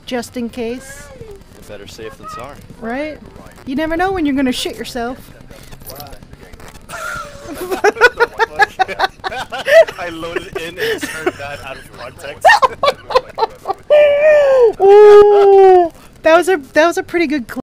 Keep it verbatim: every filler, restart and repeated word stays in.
just in case. Better safe than sorry. Right? You never know when you're gonna shit yourself. I loaded in and turned that out of context. Ooh, that was a that was a pretty good clip.